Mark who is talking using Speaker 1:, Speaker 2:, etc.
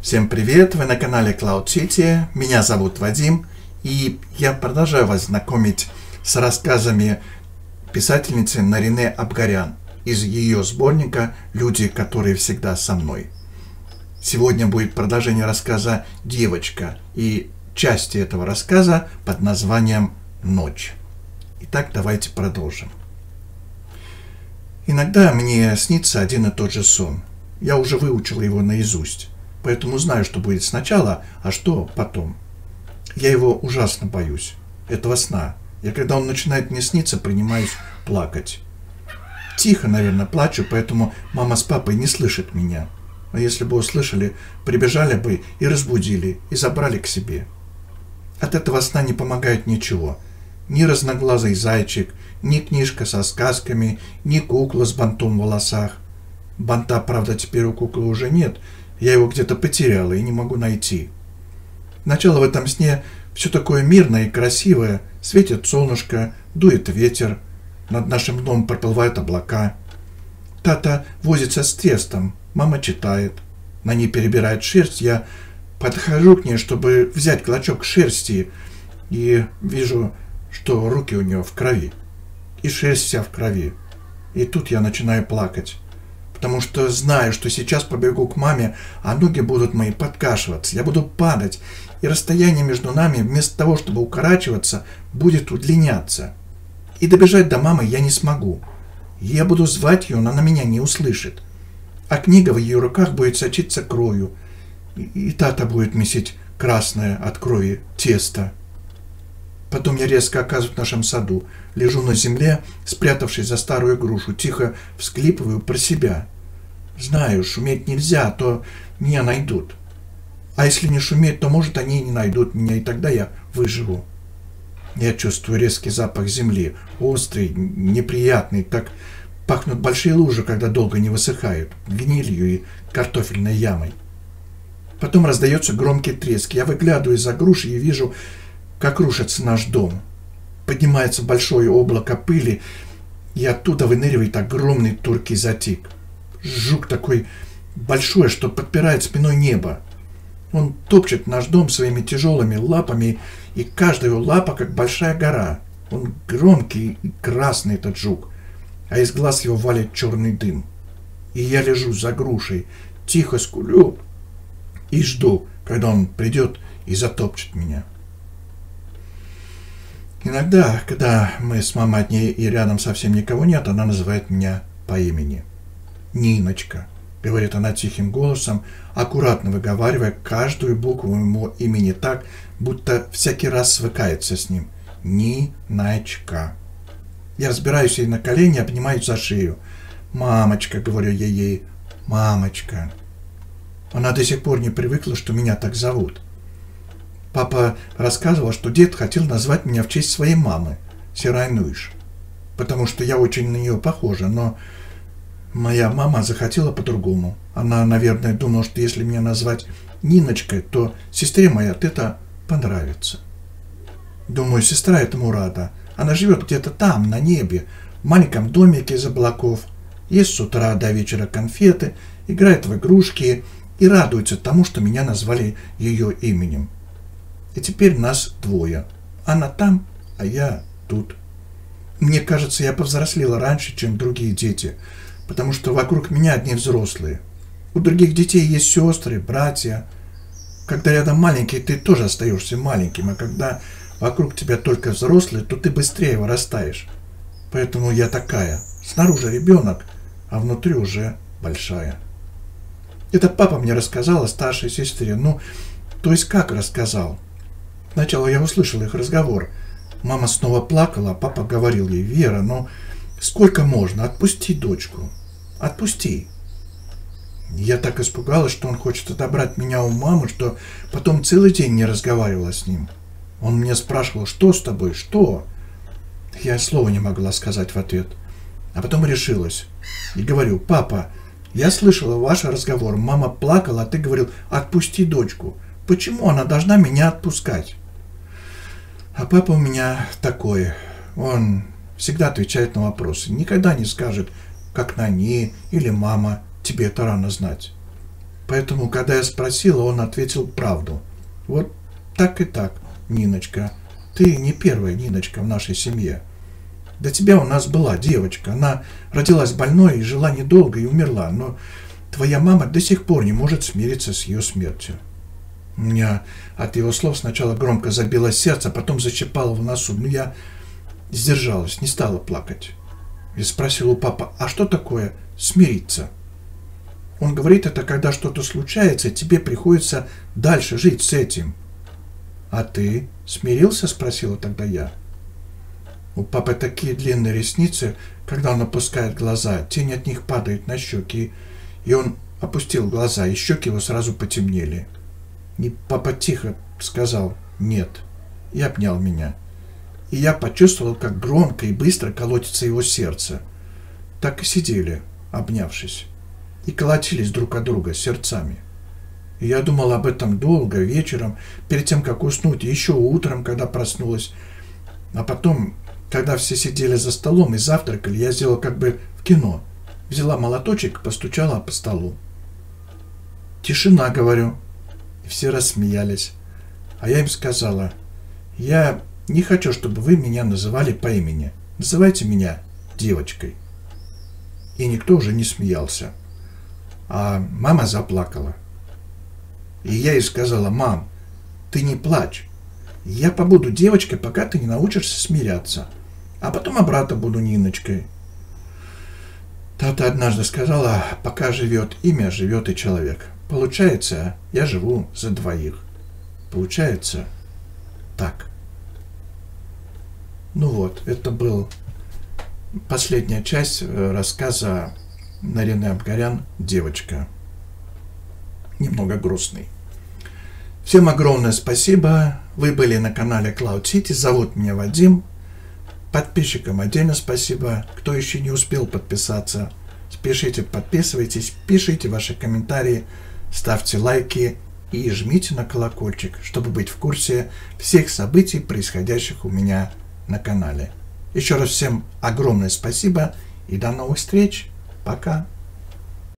Speaker 1: Всем привет! Вы на канале Cloud City. Меня зовут Вадим, и я продолжаю вас знакомить с рассказами писательницы Нарине Абгарян из ее сборника «Люди, которые всегда со мной». Сегодня будет продолжение рассказа «Девочка» и части этого рассказа под названием «Ночь». Итак, давайте продолжим. Иногда мне снится один и тот же сон. Я уже выучила его наизусть, поэтому знаю, что будет сначала, а что потом. Я его ужасно боюсь, этого сна. Я, когда он начинает мне сниться, принимаюсь плакать. Тихо, наверное, плачу, поэтому мама с папой не слышат меня. А если бы услышали, прибежали бы и разбудили, и забрали к себе. От этого сна не помогает ничего. Ни разноглазый зайчик, ни книжка со сказками, ни кукла с бантом в волосах. Банта, правда, теперь у куклы уже нет. Я его где-то потеряла и не могу найти. Сначала в этом сне все такое мирное и красивое. Светит солнышко, дует ветер. Над нашим домом проплывают облака. Тата возится с тестом. Мама читает. На ней перебирает шерсть. Я подхожу к ней, чтобы взять клочок шерсти. И вижу, что руки у нее в крови. И шерсть вся в крови. И тут я начинаю плакать. Потому что знаю, что сейчас побегу к маме, а ноги будут мои подкашиваться, я буду падать, и расстояние между нами, вместо того, чтобы укорачиваться, будет удлиняться. И добежать до мамы я не смогу. Я буду звать ее, но она меня не услышит. А книга в ее руках будет сочиться кровью, и тата будет месить красное от крови тесто. Потом я резко оказываюсь в нашем саду, лежу на земле, спрятавшись за старую грушу, тихо всхлипываю про себя. Знаю, шуметь нельзя, а то меня найдут. А если не шуметь, то, может, они и не найдут меня, и тогда я выживу. Я чувствую резкий запах земли, острый, неприятный, так пахнут большие лужи, когда долго не высыхают, гнилью и картофельной ямой. Потом раздается громкий треск. Я выглядываю из-за груши и вижу, как рушится наш дом. Поднимается большое облако пыли, и оттуда выныривает огромный туркий затик. Жук такой большой, что подпирает спиной небо. Он топчет наш дом своими тяжелыми лапами, и каждая его лапа как большая гора. Он громкий и красный, этот жук, а из глаз его валит черный дым. И я лежу за грушей, тихо скулю и жду, когда он придет и затопчет меня. Иногда, когда мы с мамой одни и рядом совсем никого нет, она называет меня по имени. «Ниночка», — говорит она тихим голосом, аккуратно выговаривая каждую букву моего имени так, будто всякий раз свыкается с ним. «Ниночка». Я взбираюсь ей на колени, обнимаюсь за шею. «Мамочка», — говорю я ей, — «мамочка». Она до сих пор не привыкла, что меня так зовут. Папа рассказывал, что дед хотел назвать меня в честь своей мамы, Сирайнуиш, потому что я очень на нее похожа, но моя мама захотела по-другому. Она, наверное, думала, что если меня назвать Ниночкой, то сестре моей от этого понравится. Думаю, сестра этому рада. Она живет где-то там, на небе, в маленьком домике из облаков, ест с утра до вечера конфеты, играет в игрушки и радуется тому, что меня назвали ее именем. И теперь нас двое. Она там, а я тут. Мне кажется, я повзрослела раньше, чем другие дети, потому что вокруг меня одни взрослые. У других детей есть сестры, братья. Когда рядом маленький, ты тоже остаешься маленьким, а когда вокруг тебя только взрослые, то ты быстрее вырастаешь. Поэтому я такая. Снаружи ребенок, а внутри уже большая. Это папа мне рассказал о старшей сестре. Ну, то есть как рассказал? Сначала я услышал их разговор. Мама снова плакала, а папа говорил ей: «Вера, ну сколько можно? Отпусти дочку. Отпусти». Я так испугалась, что он хочет отобрать меня у мамы, что потом целый день не разговаривала с ним. Он меня спрашивал: «Что с тобой? Что?» Я слова не могла сказать в ответ. А потом решилась. И говорю: «Папа, я слышала ваш разговор. Мама плакала, а ты говорил: отпусти дочку. Почему она должна меня отпускать?» А папа у меня такой. Он всегда отвечает на вопросы. Никогда не скажет, как на «не» или «мама, тебе это рано знать». Поэтому, когда я спросила, он ответил правду. Вот так и так, Ниночка. Ты не первая Ниночка в нашей семье. До тебя у нас была девочка. Она родилась больной и жила недолго и умерла. Но твоя мама до сих пор не может смириться с ее смертью. У меня от его слов сначала громко забилось сердце, а потом защипало в носу. Но я сдержалась, не стала плакать. И спросил у папы, а что такое смириться? Он говорит, это когда что-то случается, и тебе приходится дальше жить с этим. А ты смирился? Спросила тогда я. У папы такие длинные ресницы, когда он опускает глаза, тень от них падает на щеки, и он опустил глаза, и щеки его сразу потемнели. И папа тихо сказал «нет» и обнял меня. И я почувствовал, как громко и быстро колотится его сердце. Так и сидели, обнявшись, и колотились друг от друга сердцами. И я думал об этом долго, вечером, перед тем, как уснуть, и еще утром, когда проснулась. А потом, когда все сидели за столом и завтракали, я сделала как бы в кино. Взяла молоточек, постучала по столу. «Тишина», говорю. И все рассмеялись. А я им сказала, я не хочу, чтобы вы меня называли по имени. Называйте меня девочкой. И никто уже не смеялся. А мама заплакала. И я ей сказала, мам, ты не плачь. Я побуду девочкой, пока ты не научишься смиряться. А потом обратно буду Ниночкой. Тата однажды сказала, пока живет имя, живет и человек. Получается, я живу за двоих. Получается так. Ну вот, это был последняя часть рассказа Нарины Абгарян «Девочка». Немного грустный. Всем огромное спасибо. Вы были на канале Cloud City. Зовут меня Вадим. Подписчикам отдельно спасибо. Кто еще не успел подписаться, спешите, подписывайтесь, пишите ваши комментарии, ставьте лайки и жмите на колокольчик, чтобы быть в курсе всех событий, происходящих у меня на канале. Еще раз всем огромное спасибо и до новых встреч. Пока.